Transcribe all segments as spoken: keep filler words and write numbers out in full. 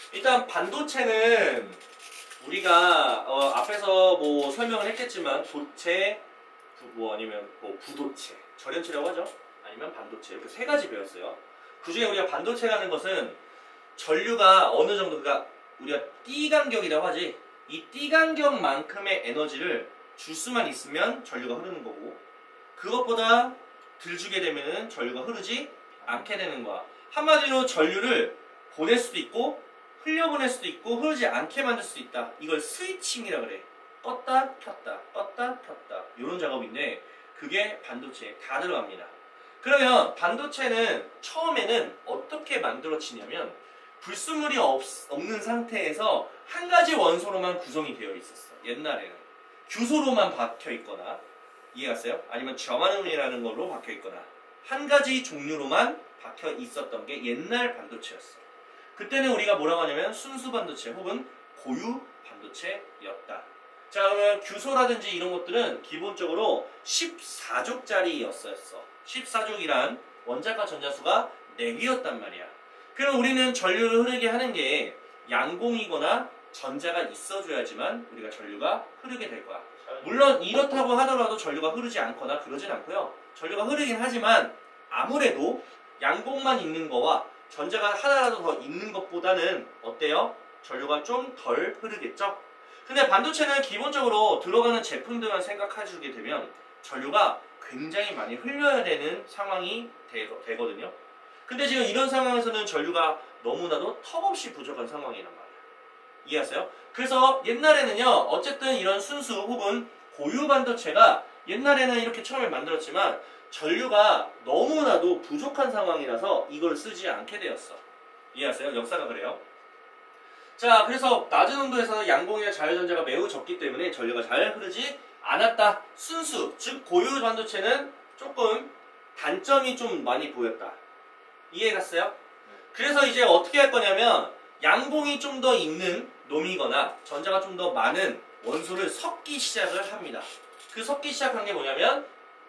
일단 반도체는 우리가 어, 앞에서 뭐 설명을 했겠지만 도체, 뭐 아니면 뭐 부도체, 절연체라고 하죠. 아니면 반도체 이렇게 세 가지 배웠어요. 그 중에 우리가 반도체라는 것은 전류가 어느 정도, 그러니까 우리가 띠간격이라고 하지. 이 띠간격만큼의 에너지를 줄 수만 있으면 전류가 흐르는 거고, 그것보다 덜 주게 되면 전류가 흐르지 않게 되는 거야. 한마디로 전류를 보낼 수도 있고 흘려보낼 수도 있고 흐르지 않게 만들 수도 있다. 이걸 스위칭이라 그래. 껐다 켰다 껐다 켰다 이런 작업인데 그게 반도체에 다 들어갑니다. 그러면 반도체는 처음에는 어떻게 만들어지냐면 불순물이 없, 없는 상태에서 한 가지 원소로만 구성이 되어 있었어. 옛날에는 규소로만 박혀 있거나, 이해갔어요? 아니면 저만음이라는 걸로 박혀 있거나 한 가지 종류로만 박혀 있었던 게 옛날 반도체였어. 그때는 우리가 뭐라고 하냐면 순수 반도체 혹은 고유 반도체였다. 자, 그러면 규소라든지 이런 것들은 기본적으로 십사 족짜리였었어. 십사 족이란 원자과 전자수가 네 개였단 말이야. 그럼 우리는 전류를 흐르게 하는 게 양공이거나 전자가 있어줘야지만 우리가 전류가 흐르게 될 거야. 물론 이렇다고 하더라도 전류가 흐르지 않거나 그러진 않고요. 전류가 흐르긴 하지만 아무래도 양공만 있는 거와 전자가 하나라도 더 있는 것보다는 어때요? 전류가 좀 덜 흐르겠죠? 근데 반도체는 기본적으로 들어가는 제품들만 생각해 주게 되면 전류가 굉장히 많이 흘려야 되는 상황이 되, 되거든요. 근데 지금 이런 상황에서는 전류가 너무나도 턱없이 부족한 상황이란 말이에요. 이해하세요? 그래서 옛날에는요, 어쨌든 이런 순수 혹은 고유 반도체가 옛날에는 이렇게 처음에 만들었지만 전류가 너무나도 부족한 상황이라서 이걸 쓰지 않게 되었어. 이해하세요? 역사가 그래요. 자, 그래서 낮은 온도에서는 양공이나 자유전자가 매우 적기 때문에 전류가 잘 흐르지 않았다. 순수, 즉 고유 반도체는 조금 단점이 좀 많이 보였다. 이해갔어요? 그래서 이제 어떻게 할 거냐면 양공이 좀 더 있는 놈이거나 전자가 좀 더 많은 원소를 섞기 시작을 합니다. 그 섞기 시작한 게 뭐냐면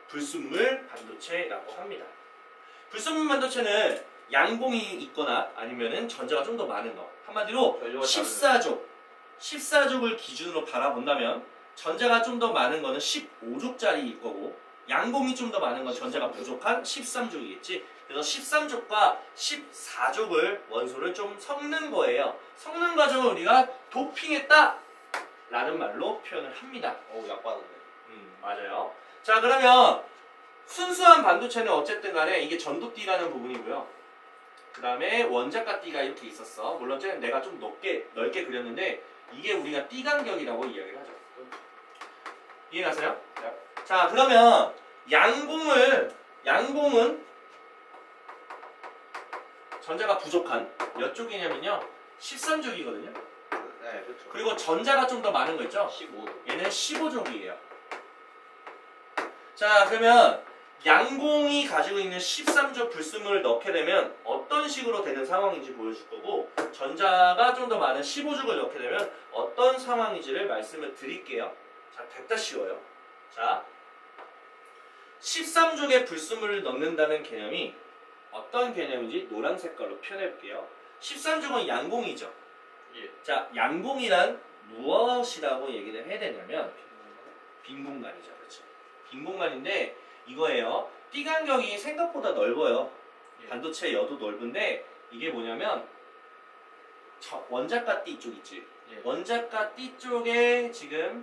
불순물 반도체라고 합니다. 불순물 반도체는 양공이 있거나 아니면은 전자가 좀 더 많은 거. 한마디로 십사 족, 십사 족을 기준으로 바라본다면 전자가 좀 더 많은 거는 십오 족짜리일 거고 양공이 좀 더 많은 건 전자가 부족한 십삼 족이겠지. 그래서 십삼 족과 십사 족을 원소를 좀 섞는 거예요. 섞는 과정을 우리가 도핑했다 라는 말로 표현을 합니다. 어우, 약 받았네. 음, 맞아요. 자, 그러면 순수한 반도체는 어쨌든 간에 이게 전도띠라는 부분이고요. 그 다음에 원자과 띠가 이렇게 있었어. 물론 내가 좀 넓게, 넓게 그렸는데 이게 우리가 띠간격이라고 이야기를 하죠. 이해가세요? 네. 자, 그러면 양공을, 양공은 전자가 부족한 몇 족이냐면요 십삼 족이거든요. 네, 그렇죠. 그리고 전자가 좀 더 많은 거 있죠? 십오 족. 얘는 십오 족이에요. 자, 그러면 양공이 가지고 있는 십삼 족 불순물을 넣게 되면 어떤 식으로 되는 상황인지 보여줄 거고, 전자가 좀 더 많은 십오 족을 넣게 되면 어떤 상황인지를 말씀을 드릴게요. 자, 됐다 쉬워요. 자, 십삼 족의 불순물을 넣는다는 개념이 어떤 개념인지 노란 색깔로 표현해 볼게요. 십삼 족은 양공이죠. 예. 자, 양공이란 무엇이라고 얘기를 해야 되냐면 빈 공간이죠. 그렇지? 빈 공간인데 이거예요. 띠간격이 생각보다 넓어요. 예. 반도체 여도 넓은데 이게 뭐냐면 저 원자과 띠 쪽 있지? 예. 원자과 띠 쪽에 지금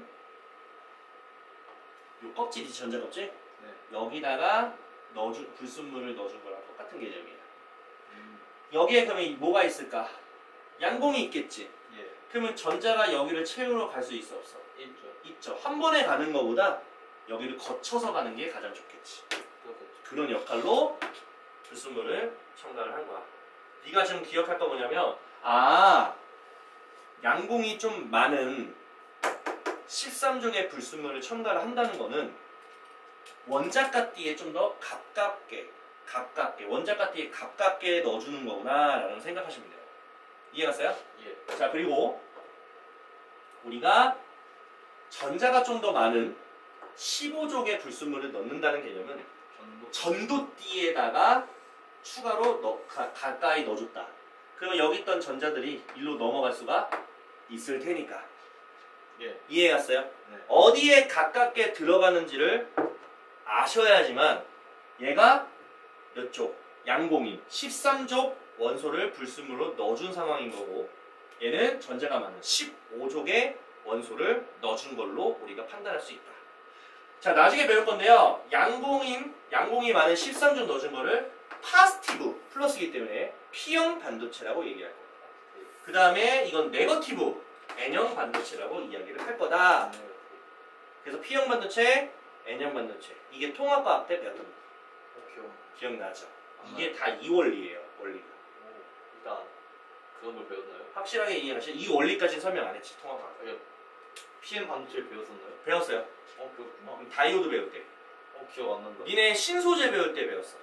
요 껍질이 전자 껍질? 네. 여기다가 넣어준 불순물을 넣어준 거랑 똑같은 개념이에요. 음. 여기에 그러면 뭐가 있을까? 양공이 있겠지. 예. 그러면 전자가 여기를 채우러 갈 수 있어 없어? 있죠. 있죠. 한 번에 가는 것보다 여기를 거쳐서 가는 게 가장 좋겠지. 그렇겠죠. 그런 역할로 불순물을 첨가를 한 거야. 네가 지금 기억할 거 뭐냐면 아, 양공이 좀 많은 십삼 족의 불순물을 첨가를 한다는 거는 원자과 띠에 좀 더 가깝게 가깝게 원자과 띠에 가깝게 넣어주는 거구나 라는 생각하시면 돼요. 이해갔어요? 예. 자, 그리고 우리가 전자가 좀 더 많은 십오 족의 불순물을 넣는다는 개념은 전도. 전도띠에다가 추가로 넣, 가, 가까이 넣어줬다. 그러면 여기 있던 전자들이 일로 넘어갈 수가 있을 테니까. 예. 이해갔어요? 네. 어디에 가깝게 들어가는지를 아셔야지만 얘가 몇 쪽? 양봉인 십삼 족 원소를 불순물로 넣어준 상황인 거고, 얘는 전자가 많은 십오 족의 원소를 넣어준 걸로 우리가 판단할 수 있다. 자, 나중에 배울 건데요. 양봉인, 양봉이 많은 십삼 족 넣어준 거를 파스티브 플러스이기 때문에 P형 반도체라고 얘기할 거예요. 그 다음에 이건 네거티브 N형 반도체라고 이야기를 할 거다. 그래서 P형 반도체, N형 반도체. 이게 통합과학 때 배웠던 거. 기억. 기억나죠? 이게 다 이 원리예요. 원리가. 오, 일단 그런 걸 배웠나요? 확실하게 이해하시죠? 이 원리까지는 설명 안 했지. 통합과학. 예. 피엠 반도체를 배웠었나요? 배웠어요. 어, 배웠구나. 다이오드 배울 때. 어, 기억 안 난다. 니네 신소재 배울 때 배웠어.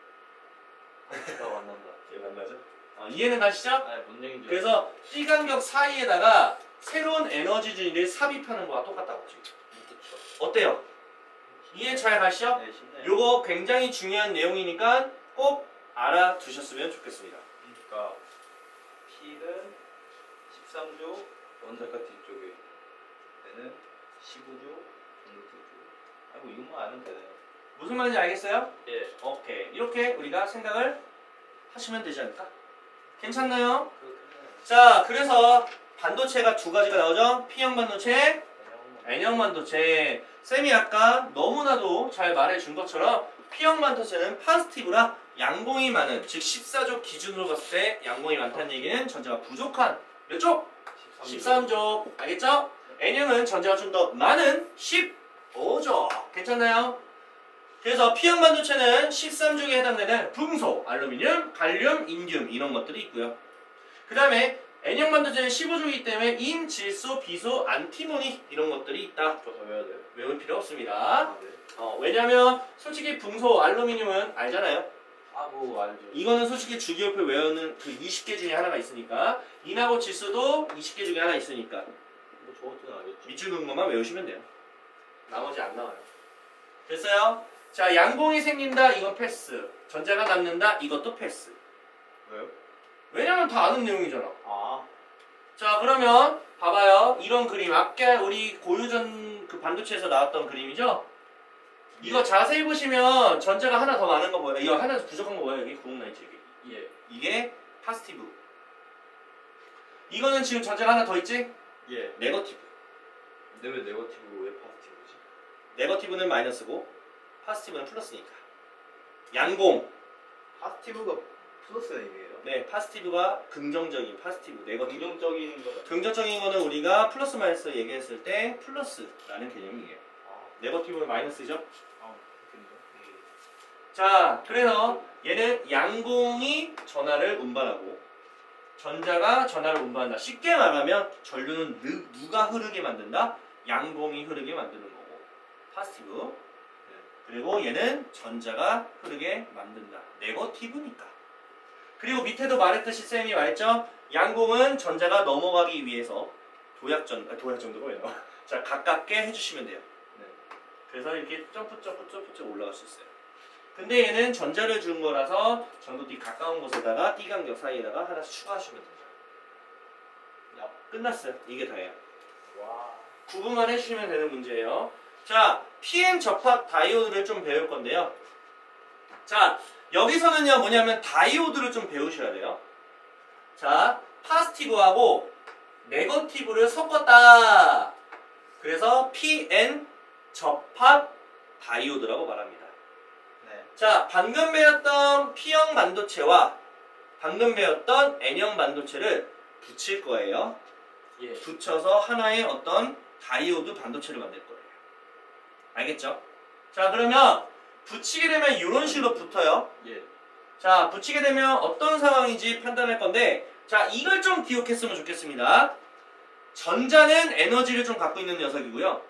기억 안 난다. 기억 안 나죠? 어, 이해는 가시죠? 아, 뭔 얘기인지. 그래서 T간격 사이에다가 새로운 에너지 준위를 삽입하는 거와 똑같다고 지금. 그쵸. 어때요? 이해 잘 가시죠? 네, 쉽네요. 요거 굉장히 중요한 내용이니까 꼭 알아두셨으면 좋겠습니다. 그러니까 P는 십삼 조 원자가 뒤쪽에, 얘는 십오 조 전극 뒤쪽. 아이고 이것만 알면 되네요. 무슨 말인지 알겠어요? 예. 오케이. 이렇게 우리가 생각을 하시면 되지 않을까? 괜찮나요? 그렇군요. 자, 그래서 반도체가 두 가지가 나오죠? P형 반도체, N형 반도체. 쌤이 아까 너무나도 잘 말해준 것처럼 P형 반도체는 파지티브라 양봉이 많은, 즉 십사 족 기준으로 봤을 때 양봉이 많다는 얘기는 전자가 부족한 몇 족? 십삼 족. 알겠죠? N형은 전자가 좀 더 많은 십오 족. 괜찮나요? 그래서 P형 반도체는 십삼 족에 해당되는 금속, 알루미늄, 갈륨, 인듐 이런 것들이 있고요. 그 다음에 N형 반도체는 십오 족이기 때문에 인, 질소, 비소, 안티모니 이런 것들이 있다. 저더 외워야 돼요? 외울 필요 없습니다. 아, 네. 어, 왜냐면 솔직히 붕소, 알루미늄은 알잖아요. 아, 뭐 알죠. 이거는 솔직히 주기율표 외우는 그 이십 개 중에 하나가 있으니까, 인하고 질소도 이십 개 중에 하나 있으니까 뭐 저것도 알겠죠. 밑줄 그은 것만 외우시면 돼요. 나머지 안 나와요. 됐어요? 자, 양봉이 생긴다. 이건 패스. 전자가 남는다. 이것도 패스. 왜요? 왜냐면 다 아는 내용이잖아. 아, 자, 그러면 봐봐요. 이런 그림. 아까 우리 고유전 그 반도체에서 나왔던 그림이죠? 이거 자세히 보시면 전자가 하나 더 많은 거 보여요. 이거 하나 부족한 거 보여요. 여기 구멍 나 있지. 여기. 예. 이게 파지티브. 이거는 지금 전자가 하나 더 있지? 예. 네거티브. 근데 왜 네거티브 왜 파지티브지? 네거티브는 마이너스고 파지티브는 플러스니까. 양봉. 파지티브가 플러스는 의미예요? 네, 파지티브가 긍정적인 파지티브, 네거티브. 긍정적인 거. 긍정적인 거는 우리가 플러스 마이너스 얘기했을 때 플러스라는 개념이에요. 아, 네거티브는 마이너스죠? 아, 그렇군요. 자, 그래서 얘는 양봉이 전하를 운반하고 전자가 전하를 운반한다. 쉽게 말하면 전류는 누, 누가 흐르게 만든다? 양봉이 흐르게 만드는 거고. 파지티브. 네. 그리고 얘는 전자가 흐르게 만든다. 네거티브니까. 그리고 밑에도 말했듯이 쌤이 말했죠? 양봉은 전자가 넘어가기 위해서 도약전, 아, 도약전도가 왜 나와? 자, 가깝게 해주시면 돼요. 네. 그래서 이렇게 점프 점프 점프 점프 올라갈 수 있어요. 근데 얘는 전자를 준 거라서 전도띠 가까운 곳에다가 T간격 사이에다가 하나씩 추가하시면 되죠. 야. 끝났어요. 이게 다예요. 와. 구분만 해주시면 되는 문제예요. 자, 피엔 접합 다이오드를 좀 배울 건데요. 자, 여기서는요 뭐냐면 다이오드를 좀 배우셔야 돼요. 자, 파지티브하고 네거티브를 섞었다. 그래서 피엔 접합 다이오드라고 말합니다. 네. 자, 방금 배웠던 P형 반도체와 방금 배웠던 N형 반도체를 붙일 거예요. 예. 붙여서 하나의 어떤 다이오드 반도체를 만들 거예요. 알겠죠? 자, 그러면 붙이게 되면 이런 식으로 붙어요. 예. 자, 붙이게 되면 어떤 상황인지 판단할 건데, 자, 이걸 좀 기억했으면 좋겠습니다. 전자는 에너지를 좀 갖고 있는 녀석이고요.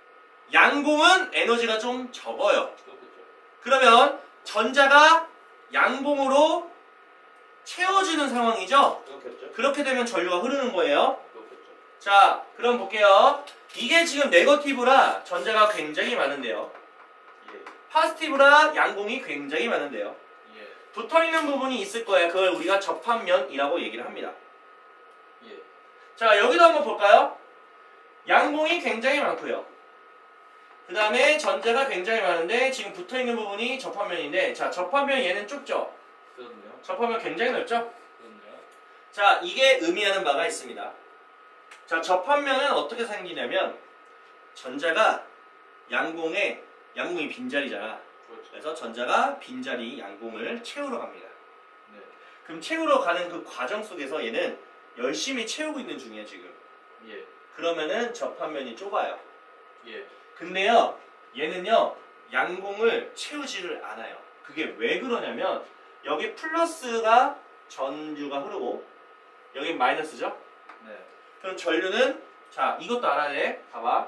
양봉은 에너지가 좀 적어요. 그렇겠죠. 그러면 전자가 양봉으로 채워지는 상황이죠? 그렇겠죠. 그렇게 되면 전류가 흐르는 거예요. 그렇겠죠. 자, 그럼 볼게요. 이게 지금 네거티브라 전자가 굉장히 많은데요. 예. 파지티브라 양봉이 굉장히 많은데요. 예. 붙어있는 부분이 있을 거예요. 그걸 우리가 접합면이라고 얘기를 합니다. 예. 자, 여기도 한번 볼까요? 양봉이 굉장히 많고요. 그 다음에 전자가 굉장히 많은데 지금 붙어있는 부분이 접합면인데, 자, 접합면 얘는 좁죠? 그렇네요. 접합면 굉장히 넓죠? 그렇네요. 자, 이게 의미하는 바가 있습니다. 자, 접합면은 어떻게 생기냐면 전자가 양봉에, 양봉이 빈자리잖아. 그렇죠. 그래서 전자가 빈자리 양봉을 채우러 갑니다. 네. 그럼 채우러 가는 그 과정 속에서 얘는 열심히 채우고 있는 중이에요, 지금. 예. 그러면은 접합면이 좁아요. 예. 근데요, 얘는요, 양봉을 채우지를 않아요. 그게 왜 그러냐면, 여기 플러스가 전류가 흐르고, 여기 마이너스죠? 네. 그럼 전류는, 자, 이것도 알아야 돼. 봐봐.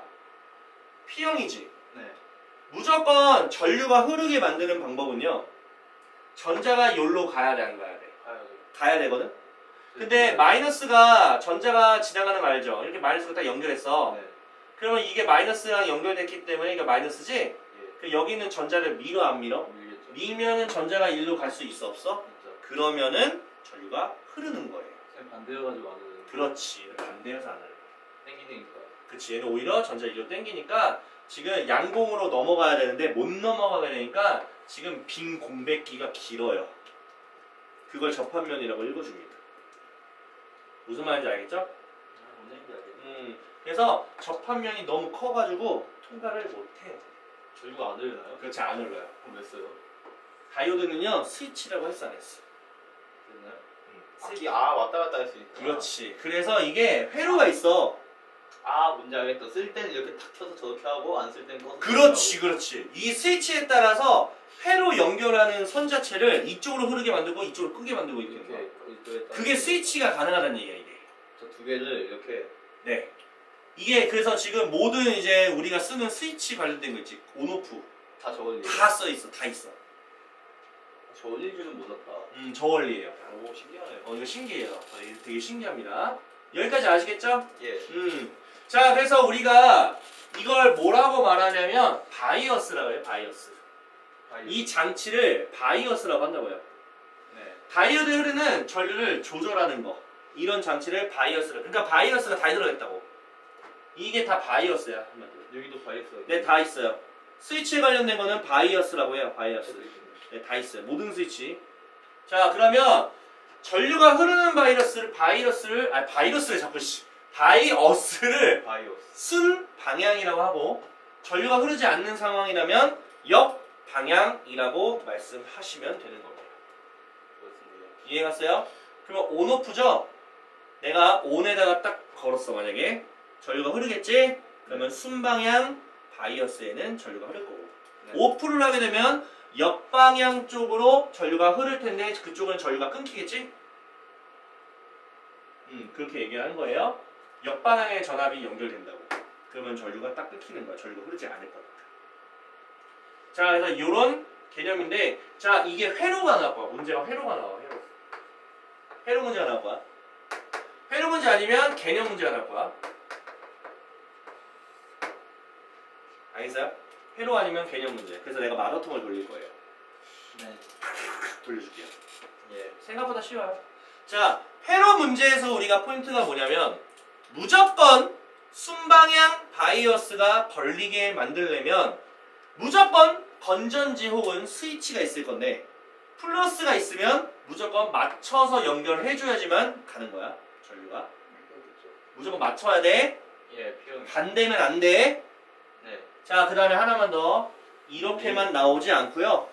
P형이지. 네. 무조건 전류가 흐르게 만드는 방법은요, 전자가 여기로 가야 돼, 안 가야 돼? 가야 돼. 가야 되거든? 근데 마이너스가, 전자가 지나가는 거 알죠? 이렇게 마이너스가 딱 연결했어. 네. 그러면 이게 마이너스랑 연결됐기 때문에 이게 마이너스지? 예. 그 여기 있는 전자를 밀어 안 밀어? 밀겠죠. 밀면은 전자가 일로 갈 수 있어 없어? 진짜. 그러면은 전류가 흐르는 거예요. 쌤 반대여가지고 안 되는. 그렇지. 반대여서 안 흐르는. 땡기니까. 그치. 얘는 오히려 전자 일로 당기니까 지금 양봉으로 넘어가야 되는데 못 넘어가게 되니까 지금 빈 공백기가 길어요. 그걸 접합면이라고 읽어줍니다. 무슨 말인지 알겠죠? 아, 뭔 얘기인지 알겠네. 음. 그래서 접합면이 너무 커가지고 통과를 못해요. 전류가 안 흘러나요? 그렇지, 안 흘러요. 그럼 왜 써요? 다이오드는요, 스위치라고 했어, 안 했어? 됐나요? 음. 바퀴 아 왔다 갔다 할 수 있구나. 그렇지. 그래서 이게 회로가 있어. 아 뭔지 알겠다. 쓸 때는 이렇게 탁 켜서 저렇게 하고 안 쓸 때는 꺼서 그렇지, 그렇지. 이 스위치에 따라서 회로 연결하는 선 자체를 이쪽으로 흐르게 만들고 이쪽으로 끄게 만들고 이렇게 하는 거야. 이렇게 그게 스위치가 가능하다는 얘기야, 이게. 저 두 개를 이렇게. 네. 이게 그래서 지금 모든 이제 우리가 쓰는 스위치 관련된 거 있지. 온오프. 다 저걸 다 써 있어, 다 있어. 저걸 줄은 몰랐다. 음, 저 원리예요. 오 신기하네요. 어, 이거 신기해요. 어, 이거 되게 신기합니다. 여기까지 아시겠죠? 예. 음. 자, 그래서 우리가 이걸 뭐라고 말하냐면 바이어스라고 해요, 바이어스. 바이오스. 이 장치를 바이어스라고 한다고요. 네. 다이오드 흐르는 전류를 조절하는 거. 이런 장치를 바이어스라. 그러니까 바이어스가 다 들어있다고. 이게 다 바이어스야. 한마디로. 여기도 바이오스. 네, 다 있어요. 스위치에 관련된 거는 바이어스라고 해요, 바이어스. 네, 다 있어요. 모든 스위치. 자, 그러면 전류가 흐르는 바이러스를 바이러스를 아 바이러스를 자꾸 씨 바이어스를 바이오스. 순 방향이라고 하고 전류가 흐르지 않는 상황이라면 역 방향이라고 말씀하시면 되는 겁니다. 그렇습니다. 이해갔어요? 그러면 온오프죠? 내가 온에다가 딱 걸었어 만약에 전류가 흐르겠지? 그러면 순방향 바이어스에는 전류가 흐를 거고 네. 오프를 하게 되면 역방향 쪽으로 전류가 흐를 텐데 그쪽은 전류가 끊기겠지? 음, 그렇게 얘기하는 거예요. 역방향의 전압이 연결된다고. 그러면 전류가 딱 끊기는 거야. 전류가 흐르지 않을 거니까. 자, 그래서 이런 개념인데, 자, 이게 회로가 나올 거야. 문제가 회로가 나와. 회로. 회로 문제가 나올 거야. 회로 문제 아니면 개념 문제가 나올 거야. 알겠어요? 회로 아니면 개념 문제. 그래서 내가 마라톤을 돌릴 거예요. 네. 돌려줄게요. 예. 생각보다 쉬워요. 자, 회로 문제에서 우리가 포인트가 뭐냐면 무조건 순방향 바이어스가 걸리게 만들려면 무조건 건전지 혹은 스위치가 있을 건데 플러스가 있으면 무조건 맞춰서 연결해줘야지만 가는 거야. 전류가. 무조건 맞춰야 돼. 예. 피용. 반대면 안 돼. 네. 자, 그 다음에 하나만 더. 이렇게만 나오지 않고요.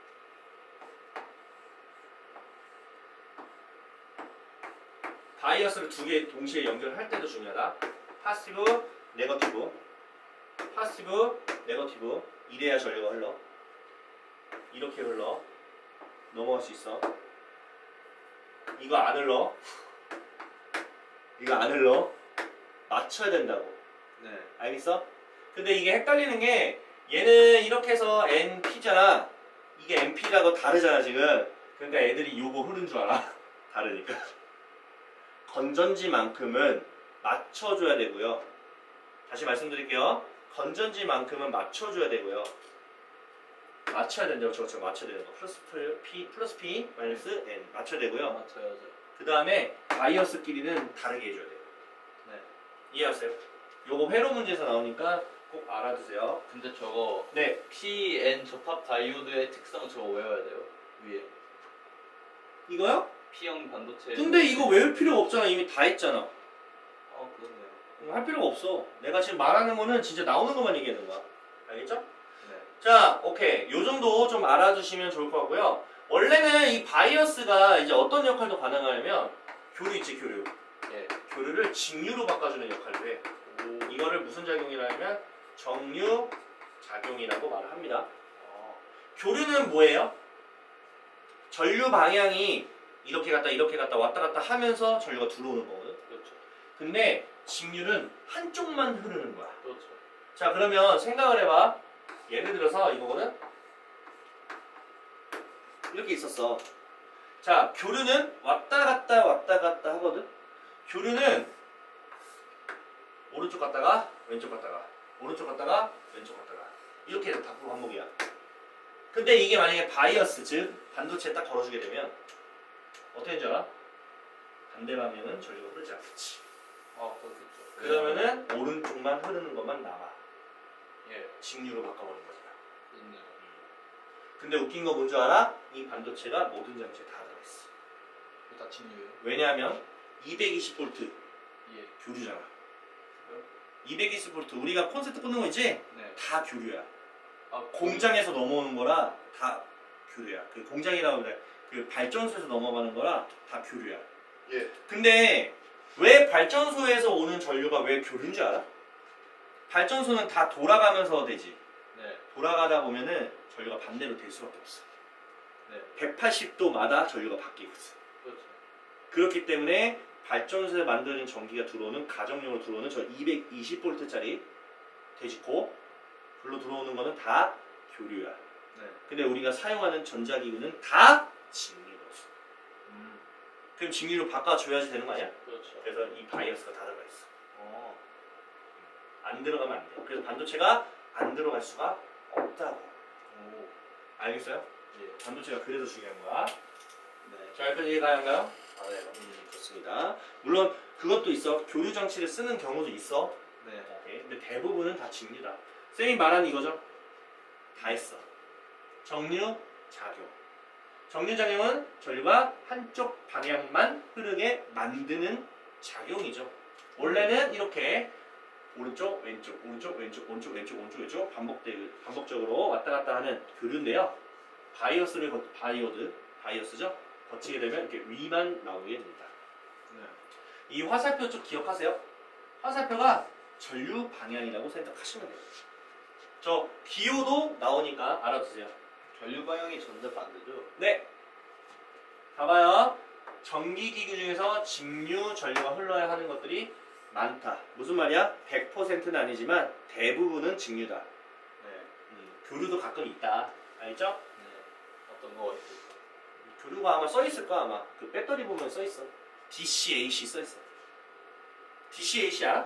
바이어스를 두 개 동시에 연결할 때도 중요하다. 파시브, 네거티브. 파시브, 네거티브. 이래야 전류가 흘러. 이렇게 흘러. 넘어갈 수 있어. 이거 안 흘러. 이거 안 흘러. 맞춰야 된다고. 네. 알겠어? 근데 이게 헷갈리는 게 얘는 이렇게 해서 엔피잖아. 이게 엔피라고 다르잖아 지금. 그러니까 애들이 요거 흐른 줄 알아. 다르니까. 건전지만큼은 맞춰줘야 되고요. 다시 말씀드릴게요. 건전지만큼은 맞춰줘야 되고요. 맞춰야 된다고 저거 맞춰야 되는 거. 플러스 P 플러스 P 마이너스 N 맞춰야 되고요. 맞춰야죠. 그 다음에 바이어스끼리는 다르게 해줘야 돼요. 네. 이해하세요? 요거 회로 문제에서 나오니까 꼭 알아두세요. 근데 저거 네. P N 접합 다이오드의 특성 저거 외워야 돼요. 위에 이거요? P형 반도체. 근데 이거 외울 필요가 없잖아. 이미 다 했잖아. 어 그렇네요. 이거 할 필요가 없어. 내가 지금 말하는 거는 진짜 나오는 것만 얘기하는 거야. 알겠죠? 네. 자, 오케이. 요 정도 좀 알아두시면 좋을 것 같고요. 원래는 이 바이어스가 이제 어떤 역할도 가능하냐면 교류 있지, 교류. 예. 교류를 직류로 바꿔주는 역할도 해. 오. 이거를 무슨 작용이라 하면 정류 작용이라고 말을 합니다. 어. 교류는 뭐예요? 전류 방향이 이렇게 갔다 이렇게 갔다 왔다 갔다 하면서 전류가 들어오는 거거든. 그렇죠. 근데 직류는 한쪽만 흐르는 거야. 그렇죠. 자, 그러면 생각을 해봐. 예를 들어서 이거거든. 이렇게 있었어. 자, 교류는 왔다 갔다 왔다 갔다 하거든. 교류는 오른쪽 갔다가 왼쪽 갔다가 오른쪽 갔다가 왼쪽 갔다가 이렇게 해서 바꾸고 반복이야. 근데 이게 만약에 바이어스 즉 반도체에 딱 걸어주게 되면 어떻게 되는 줄 알아? 반대 방향은 전류가 흐르지 않겠지. 아 그렇겠죠. 그러면은 오른쪽만 흐르는 것만 남아. 예. 직류로 바꿔버린 거잖아. 그렇네요. 근데 웃긴 거 뭔지 알아? 이 반도체가 모든 장치에 다 들어있어. 다 직류예요? 왜냐하면 이백이십 볼트 예. 교류잖아. 이백이십 볼트 우리가 콘센트 꽂는 거 있지? 네. 다 교류야. 아 공장에서 넘어오는 거라 다 교류야. 그 공장이라고 그래. 그 발전소에서 넘어가는 거라 다 교류야. 예. 근데 왜 발전소에서 오는 전류가 왜 교류인 줄 알아? 발전소는 다 돌아가면서 되지. 네. 돌아가다 보면은 전류가 반대로 될 수밖에 없어. 네. 백팔십 도마다 전류가 바뀌고 있어. 그렇죠. 그렇기 때문에 발전소에 만드는 전기가 들어오는 가정용으로 들어오는 저 이백이십 볼트짜리 돼지코 불로 들어오는 거는 다 교류야. 네. 근데 우리가 사용하는 전자기구는 다 직류로서. 음. 그럼 직류로 바꿔줘야지 되는 거 아니야? 그렇죠. 그래서 이 바이어스가 다 들어가 있어. 어. 안 들어가면 안 돼요. 그래서 반도체가 안 들어갈 수가 없다고. 오. 알겠어요? 예. 반도체가 그래서 중요한 거야. 네. 자, 여기까지 이해가는가요? 아 네. 음, 좋습니다. 물론 그것도 있어. 교류 장치를 쓰는 경우도 있어. 네. 오케이. 근데 대부분은 다 직류다. 쌤이 말한 이거죠? 다 했어. 정류, 작용. 정류 작용은 전류가 한쪽 방향만 흐르게 만드는 작용이죠. 원래는 이렇게 오른쪽, 왼쪽, 오른쪽, 왼쪽, 오른쪽, 왼쪽, 오른쪽, 왼쪽 반복되, 반복적으로 왔다 갔다 하는 교류인데요. 바이어스를 거, 바이오드, 바이어스죠? 거치게 되면 이렇게 위만 나오게 됩니다. 네. 이 화살표 쪽 기억하세요? 화살표가 전류 방향이라고 생각하시면 돼요. 저 기호도 나오니까 알아두세요. 전류 방향이 전자 반대죠? 네. 봐봐요. 전기기구 중에서 직류 전류가 흘러야 하는 것들이 많다. 무슨 말이야? 백 퍼센트는 아니지만 대부분은 직류다. 네. 음, 교류도 가끔 있다. 알죠? 네. 어떤 거 있을까? 교류가 아마 써있을 거야. 아마 그 배터리 보면 써있어. 디씨, 에이씨 써있어. 디씨, 에이씨 알아?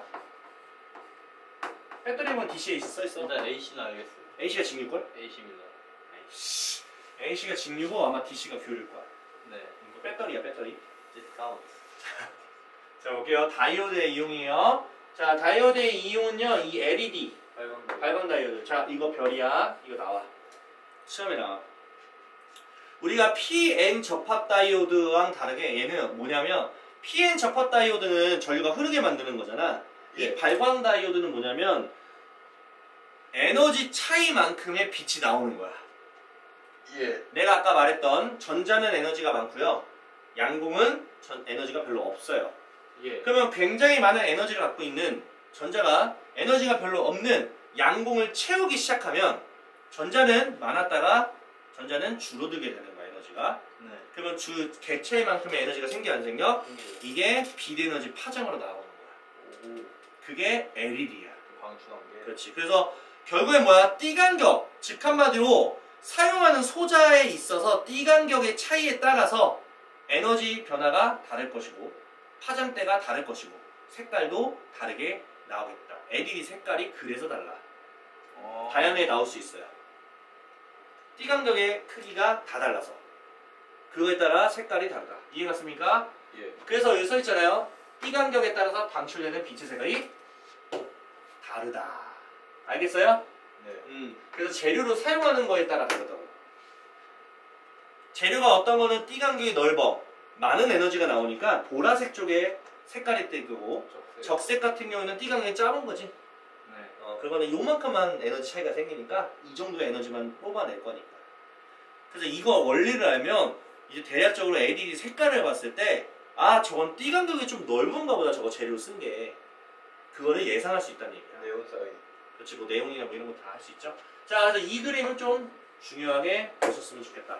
배터리 보면 디씨, 에이씨 써있어. 일단 A씨는 알겠어요. 에이씨가 직류걸? A씨입니다. 에이씨. 에이씨가 직류고 아마 디씨가 교류일 거야. 네. 이거 배터리야, 배터리. 디스카운트. 자, 볼게요. 다이오드의 이용이에요. 자, 다이오드의 이용은요, 이 엘이디. 발광. 발광 다이오드. 자, 이거 별이야. 이거 나와. 시험에 나와. 우리가 피엔 접합 다이오드랑 다르게 얘는 뭐냐면 피엔 접합 다이오드는 전류가 흐르게 만드는 거잖아. 이 예. 발광 다이오드는 뭐냐면 에너지 차이만큼의 빛이 나오는 거야. 예. 내가 아까 말했던 전자는 에너지가 많고요. 양공은 전 에너지가 별로 없어요. 예. 그러면 굉장히 많은 에너지를 갖고 있는 전자가 에너지가 별로 없는 양공을 채우기 시작하면 전자는 많았다가 전자는 줄어들게 되는 거야, 에너지가. 네. 그러면 주 개체만큼의 에너지가 생겨 안 생겨? 생기죠. 이게 비대에너지 파장으로 나오는 거야. 오. 그게 엘이디야. 방출한 게. 그렇지. 그래서 결국엔 뭐야? 띠간격. 즉 한마디로 사용하는 소자에 있어서 띠간격의 차이에 따라서 에너지 변화가 다를 것이고 파장대가 다를 것이고 색깔도 다르게 나오겠다. 엘이디 색깔이 그래서 달라. 어. 다양하게 나올 수 있어요. 띠간격의 크기가 다 달라서 그거에 따라 색깔이 다르다. 이해갔습니까? 예. 그래서 여기 써 있잖아요. 띠간격에 따라서 방출되는 빛의 색깔이 다르다. 알겠어요? 네. 음. 그래서 재료로 사용하는 거에 따라 다르다고. 재료가 어떤 거는 띠간격이 넓어 많은 에너지가 나오니까 보라색 쪽에 색깔이 뜰 거고 적색. 적색 같은 경우는 띠간격이 작은 거지. 네. 어, 그거는 요만큼만 에너지 차이가 생기니까 이 정도의 에너지만 뽑아낼 거니까. 그래서 이거 원리를 알면 이제 대략적으로 엘이디 색깔을 봤을 때 아 저건 띠간격이 좀 넓은가 보다 저거 재료 쓴 게 그거를 예상할 수 있다는 얘기야. 네온 사인. 그렇지 뭐 내용이나 뭐 이런 거 다 할 수 있죠. 자 그래서 이 그림을 좀 중요하게 보셨으면 좋겠다.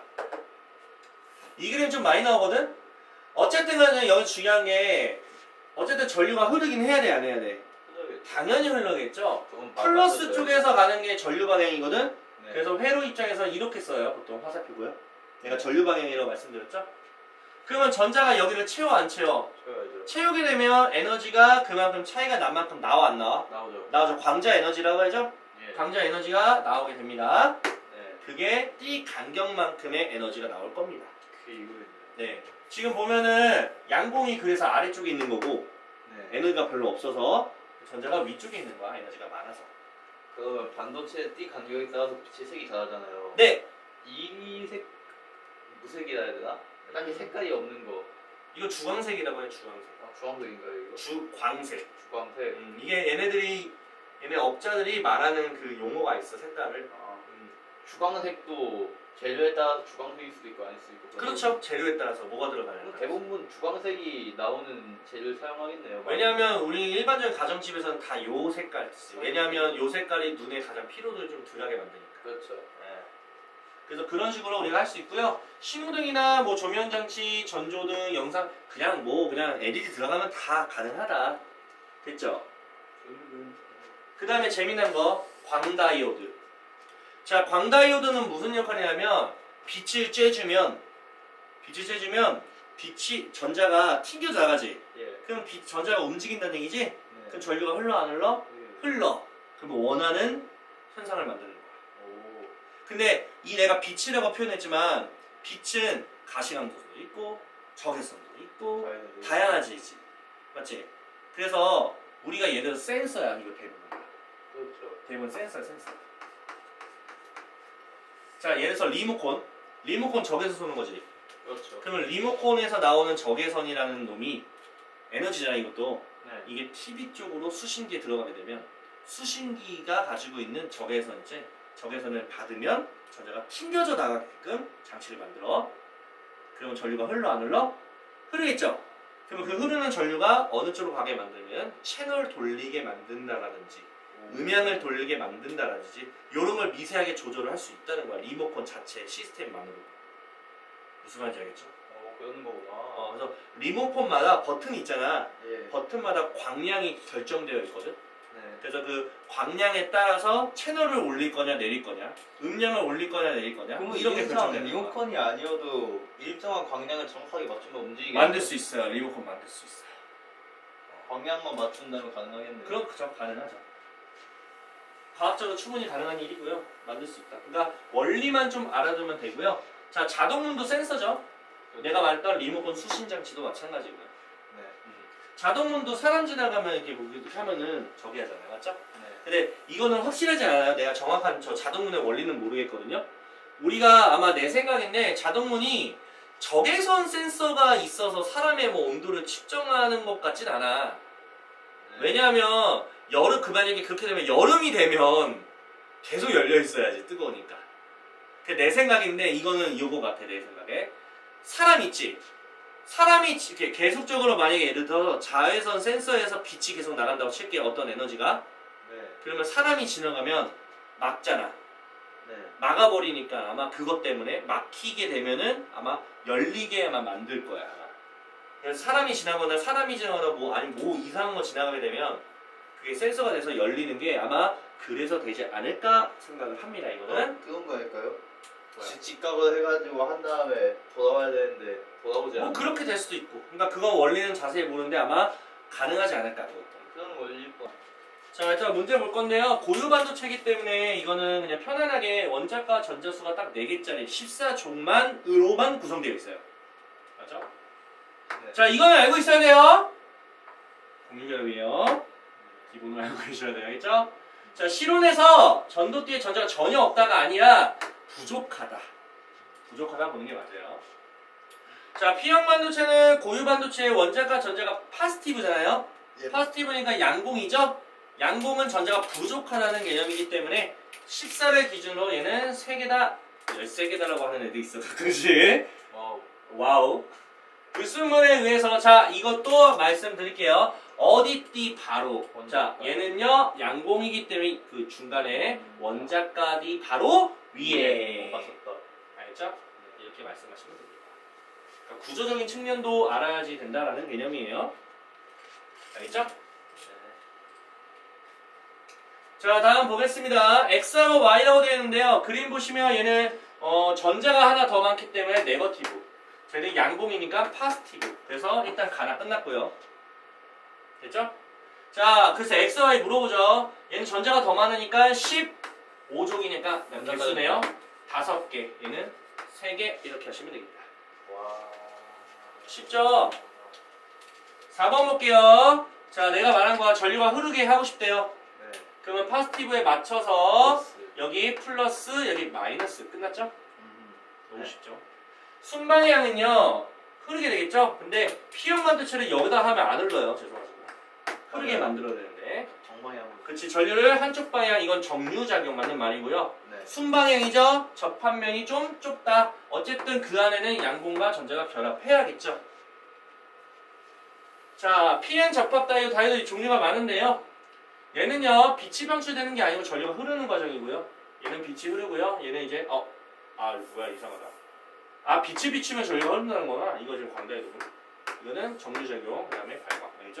이 그림 좀 많이 나오거든? 어쨌든 간에 여기 중요한 게 어쨌든 전류가 흐르긴 해야 돼 안 해야 돼? 당연히 흘러겠죠. 플러스 쪽에서 가는 게 전류 방향이거든. 네. 그래서 회로 입장에서 이렇게 써요. 보통 화살표고요. 내가 전류 방향이라고 말씀드렸죠. 그러면 전자가 여기를 채워 안 채워? 채워야죠. 채우게 되면 에너지가 그만큼 차이가 난 만큼 나와 안 나와? 나오죠. 나오죠. 광자 에너지라고 하죠. 예. 광자 에너지가 나오게 됩니다. 네. 그게 띠 간격만큼의 에너지가 나올 겁니다. 그게 이거예요. 네. 지금 보면은 양봉이 그래서 아래쪽에 있는 거고 네. 에너지가 별로 없어서 전자가 위쪽에 있는 거야. 에너지가 많아서. 그러면 반도체 띠 간격에 따라서 빛의 색이 다르잖아요. 네. 이 색 무색이라 해야 되나? 딱히 색깔이 없는 거. 이거 주광색이라고 해요. 주광색. 아, 주황색인가요 이거? 주광색. 주광색. 음, 이게 얘네들이 얘네 업자들이 말하는 그 용어가 있어. 색깔을. 아, 음. 주광색도 재료에 따라 주광색일 수도 있고 아닐 수도 있고. 그렇죠. 재료에 따라서 뭐가 그럼 들어가냐. 대부분 주광색이 나오는 재료를 사용하겠네요. 왜냐하면 우리 일반적인 가정집에서는 다 요 색깔 쓰지. 왜냐하면 요 색깔이 눈에 가장 피로도를 좀 덜하게 만드니까. 그렇죠. 네. 그래서 그런 식으로 우리가 할 수 있고요. 신호등이나 뭐 조명장치, 전조등, 영상 그냥 뭐 그냥 엘이디 들어가면 다 가능하다. 됐죠? 그 다음에 재미난 거 광다이오드. 자, 광다이오드는 무슨 역할이냐면 빛을 쬐주면 빛을 쬐주면 빛이 전자가 튕겨 나가지. 예. 그럼 빛 전자가 움직인다는 얘기지? 네. 그럼 전류가 흘러 안 흘러? 흘러. 그럼 원하는 현상을 만드는 거야. 오. 근데 이 내가 빛이라고 표현했지만 빛은 가시광도도 있고 적외선도 있고 자연스러워. 다양하지. 맞지? 그래서 우리가 예를 들어 센서야 이거 대부분. 그렇죠. 대부분 센서야 센서. 자 예를 들어서 리모콘. 리모콘 적외선 쏘는 거지. 그렇죠. 그러면 리모콘에서 나오는 적외선이라는 놈이 에너지잖아 이것도. 네. 이게 티비 쪽으로 수신기에 들어가게 되면 수신기가 가지고 있는 적외선이지 적외선을 받으면 전자가 튕겨져 나가게끔 장치를 만들어. 그러면 전류가 흘러 안 흘러? 흐르겠죠? 그러면 그 흐르는 전류가 어느 쪽으로 가게 만들면 채널 돌리게 만든다라든지 음향을 돌리게 만든다라든지 이런 걸 미세하게 조절을 할 수 있다는 거야. 리모컨 자체 시스템만으로. 무슨 말인지 알겠죠? 어, 그런 거구나. 어, 그래서 리모컨마다 버튼이 있잖아. 예. 버튼마다 광량이 결정되어 있거든. 네. 그래서 그 광량에 따라서 채널을 올릴 거냐 내릴 거냐, 음량을 올릴 거냐 내릴 거냐, 그럼 이런 게 이상 결정되는 거야. 리모컨이 아니어도 일정한 광량을 정확하게 맞추면 움직이게. 만들 수 있어요. 리모컨 만들 수 있어요. 광량만 맞춘다면 가능하겠네요. 그럼 그죠 가능하죠. 과학적으로 충분히 가능한 일이고요. 만들 수 있다. 그러니까 원리만 좀 알아두면 되고요. 자 자동문도 센서죠. 그렇죠. 내가 말했던 리모컨 수신 장치도 마찬가지고요. 네. 음. 자동문도 사람 지나가면 이렇게 뭐 이렇게 하면은 저기 하잖아요, 맞죠? 네. 근데 이거는 확실하지 않아요. 내가 정확한 저 자동문의 원리는 모르겠거든요. 우리가 아마 내 생각인데 자동문이 적외선 센서가 있어서 사람의 뭐 온도를 측정하는 것 같진 않아. 네. 왜냐하면 여름 그 만약에 그렇게 되면 여름이 되면 계속 열려 있어야지 뜨거우니까. 그 내 생각인데 이거는 이거 같아 내 생각에. 사람 있지. 사람이 이렇게 계속적으로 만약에 예를 들어 자외선 센서에서 빛이 계속 나간다고 칠게 어떤 에너지가. 네. 그러면 사람이 지나가면 막잖아. 네. 막아버리니까 아마 그것 때문에 막히게 되면은 아마 열리게만 만들 거야. 아마. 그래서 사람이 지나거나 사람이 지나거나 뭐 아니 뭐 이상한 거 지나가게 되면 그게 센서가 돼서 열리는 게 아마 그래서 되지 않을까 생각을 합니다. 이거는. 어, 그건 거 아닐까요? 뭐야? 집- 직각을 해가지고 한 다음에 돌아와야 되는데 돌아오지 않아. 뭐 그렇게 될 수도 있고. 그러니까 그건 원리는 자세히 모르는데 아마 가능하지 않을까 그것도. 그건 원리일 거. 자, 일단 문제 볼 건데요. 고유 반도체이기 때문에 이거는 그냥 편안하게 원자과 전자수가 딱 네 개짜리 십사 종만으로만 구성되어 있어요. 맞죠? 네. 자, 이거는 알고 있어야 돼요. 공유결합이에요. 기본으로 알고 계셔야 돼요. 알겠죠? 자, 실온에서 전도띠에 전자가 전혀 없다가 아니라 부족하다. 부족하다 보는 게 맞아요. 자, P형 반도체는 고유 반도체의 원자과 전자가 파지티브잖아요. 예. 파지티브니까 양봉이죠. 양봉은 전자가 부족하다는 개념이기 때문에 십사를 기준으로 얘는 세 개다, 열세 개다라고 하는 애도 있어 가끔씩. 와우. 와우. 불순물에 의해서 자 이것도 말씀드릴게요. 어디띠 바로. 자 얘는요 양봉이기 때문에 그 중간에 원자까지 바로 위에. 못 봤었다. 알겠죠? 이렇게 말씀하시면 됩니다. 그러니까 구조적인 측면도 알아야지 된다라는 개념이에요. 알겠죠? 자 다음 보겠습니다. X하고 Y라고 되어 있는데요. 그림 보시면 얘는 어, 전자가 하나 더 많기 때문에 네거티브. 쟤는 양봉이니까 파지티브. 그래서 일단 가나 끝났고요. 됐죠? 자 그래서 X, Y 물어보죠. 얘는 전자가 더 많으니까 십오 종이니까 몇 개수네요? 다섯 개. 얘는 세 개 이렇게 하시면 되겠다. 와. 쉽죠? 사 번 볼게요. 자 내가 말한 거 전류가 흐르게 하고 싶대요. 네. 그러면 파지티브에 맞춰서 플러스. 여기 플러스 여기 마이너스 끝났죠? 음. 너무 네. 쉽죠? 순방향은요 흐르게 되겠죠? 근데 P형 반도체를 여기다 하면 안 흘러요. 죄송합니다. 흐르게 맞아요. 만들어야 되는데 정방향으로. 그치 전류를 한쪽 방향 이건 정류작용 맞는 말이고요. 네. 순방향이죠? 접합면이 좀 좁다. 어쨌든 그 안에는 양봉과 전자가 결합해야겠죠. 자 피엔 접합 다이오드 다이오드 종류가 많은데요. 얘는요 빛이 방출되는 게 아니고 전류가 흐르는 과정이고요. 얘는 빛이 흐르고요. 얘는 이제 어, 아 뭐야 이상하다. 아 빛을 비추면 전류가 흐른다는 거나 이거 지금 광대의 부분. 이거는 정류작용 그 다음에 발광 알겠죠?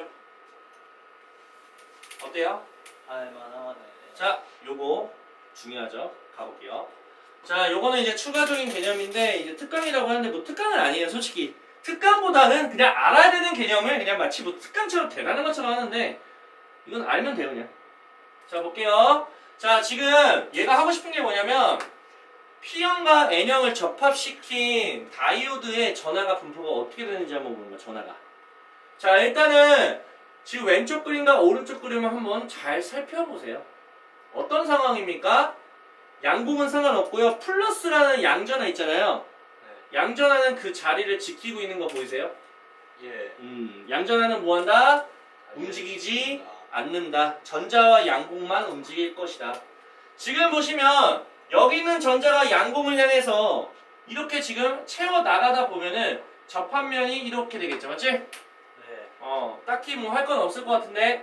어때요? 할만하네. 자 요거 중요하죠. 가볼게요. 자 요거는 이제 추가적인 개념인데 이제 특강이라고 하는데 뭐 특강은 아니에요 솔직히. 특강보다는 그냥 알아야 되는 개념을 그냥 마치 뭐 특강처럼 대단한 것처럼 하는데 이건 알면 돼요 그냥. 자 볼게요. 자 지금 얘가 하고 싶은 게 뭐냐면 P형과 N형을 접합시킨 다이오드의 전하가 분포가 어떻게 되는지 한번 보는 거야 전하가. 자 일단은 지금 왼쪽 그림과 오른쪽 그림을 한번 잘 살펴보세요. 어떤 상황입니까? 양봉은 상관없고요. 플러스라는 양전하 있잖아요. 네. 양전하는 그 자리를 지키고 있는 거 보이세요? 예. 음, 양전하는 뭐한다? 움직이지 않는다. 전자와 양봉만 움직일 것이다. 지금 보시면 여기 있는 전자가 양봉을 향해서 이렇게 지금 채워 나가다 보면은 접합면이 이렇게 되겠죠. 맞지? 네. 어, 딱히 뭐 할 건 없을 것 같은데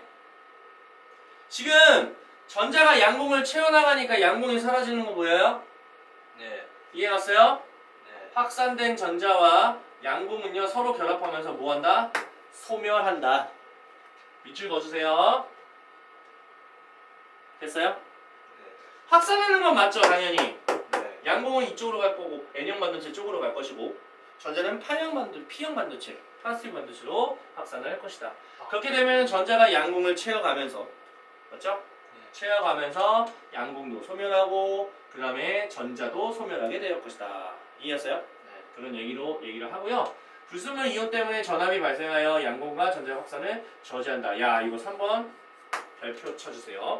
지금 전자가 양봉을 채워나가니까 양봉이 사라지는 거 보여요? 네. 이해 갔어요? 네. 확산된 전자와 양봉은요 서로 결합하면서 뭐한다? 소멸한다. 밑줄 그어주세요. 됐어요? 네. 확산하는 건 맞죠 당연히. 네. 양봉은 이쪽으로 갈 거고 N형 반도체 쪽으로 갈 것이고 전자는 P형 반도체, P형 반도체, 파지티브 반도체로 확산을 할 것이다. 그렇게 되면 전자가 양봉을 채워가면서 맞죠? 네. 채워가면서 양봉도 소멸하고 그 다음에 전자도 소멸하게 될 것이다. 이해했어요? 네. 그런 얘기로 얘기를 하고요. 불순물 이온 때문에 전압이 발생하여 양봉과 전자 확산을 저지한다. 야 이거 삼 번 별표 쳐주세요.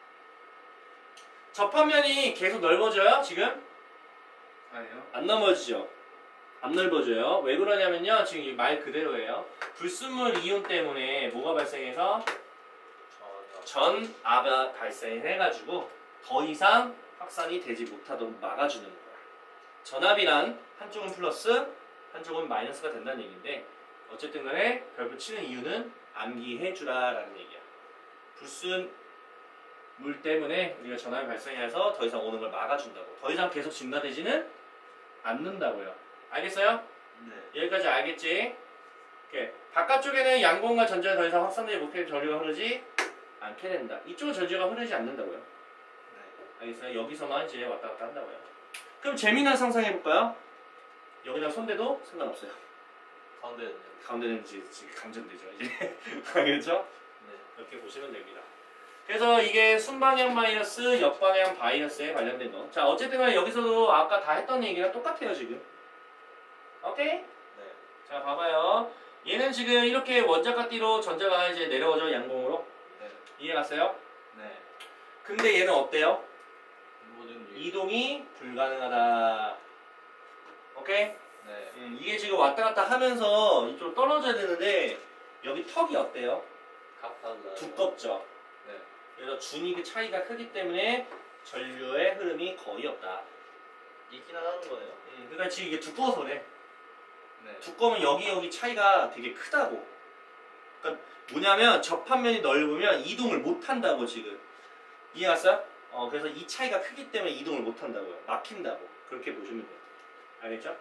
접합면이 계속 넓어져요 지금? 아니요. 안 넓어지죠? 안 넓어져요. 왜 그러냐면요 지금 말 그대로예요. 불순물 이온 때문에 뭐가 발생해서 전혀. 전압이 발생해가지고 더 이상 확산이 되지 못하도록 막아주는 거야. 전압이란 한쪽은 플러스 한쪽은 마이너스가 된다는 얘기인데 어쨌든 간에 별표 치는 이유는 암기해주라 라는 얘기야. 불순물 때문에 우리가 전압이 발생해서 더 이상 오는 걸 막아준다고. 더 이상 계속 증가되지는 않는다고요. 알겠어요? 네. 여기까지 알겠지? 이렇게 바깥쪽에는 양봉과 전자가 더 이상 확산되지 못해 전류가 흐르지 않게 된다. 이쪽은 전류가 흐르지 않는다고요. 네. 알겠어요? 여기서만 이제 왔다 갔다 한다고요. 그럼 재미난 상상해볼까요? 여기다 손대도 상관없어요. 가운데는요. 가운데는 이제 지금 감전되죠. 이제 알겠죠? 네. 이렇게 보시면 됩니다. 그래서 이게 순방향 마이너스 역방향 바이너스에 관련된 거. 자, 어쨌든 간에 여기서도 아까 다 했던 얘기랑 똑같아요, 지금. 오케이? 네. 자, 봐봐요. 얘는 지금 이렇게 원자과 띠로 전자가 이제 내려오죠, 양공으로. 네. 이해 갔어요? 네. 근데 얘는 어때요? 모든 이동이 불가능하다. 오케이? 네. 음, 이게 지금 왔다 갔다 하면서 이쪽으로 떨어져야 되는데 여기 턱이 어때요? 각 달라. 두껍죠? 네. 그래서 준익의 차이가 크기 때문에 전류의 흐름이 거의 없다. 있긴 하다는 거네요. 음, 그러니까 지금 이게 두꺼워서 그래. 네. 두꺼우면 여기 여기 차이가 되게 크다고. 그러니까 뭐냐면 접합면이 넓으면 이동을 못 한다고 지금. 이해 갔어요? 어, 그래서 이 차이가 크기 때문에 이동을 못 한다고요. 막힌다고. 그렇게 보시면 돼요. 알겠죠?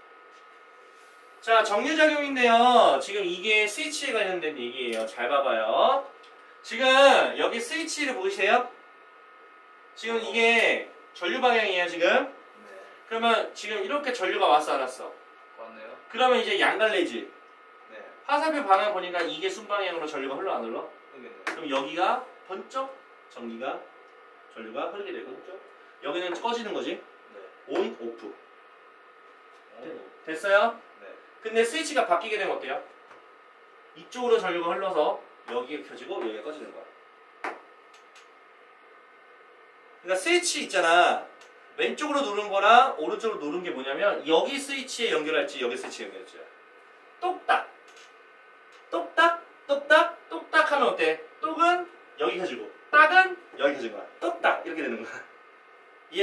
자, 정류작용인데요. 지금 이게 스위치에 관련된 얘기예요. 잘 봐봐요. 지금 여기 스위치를 보이세요? 지금 이게 전류 방향이에요, 지금. 네. 그러면 지금 이렇게 전류가 왔어, 안 왔어? 맞네요. 그러면 이제 양갈래지. 네. 화살표 방향 보니까 이게 순방향으로 전류가 흘러 안 흘러? 그러겠네요. 그럼 여기가 번쩍 전기가 전류가 흐르게 되고, 그렇죠? 여기는 꺼지는 거지. 네. 온, 오프. 오. 됐어요? 네. 근데 스위치가 바뀌게 되면 어때요? 이쪽으로 전류가 흘러서 여기가 켜지고 여기가 꺼지는 거야. 그러니까 스위치 있잖아. 왼쪽으로 누른 거랑 오른쪽으로 누른 게 뭐냐면 여기 스위치에 연결할지 여기 스위치에 연결할지 똑딱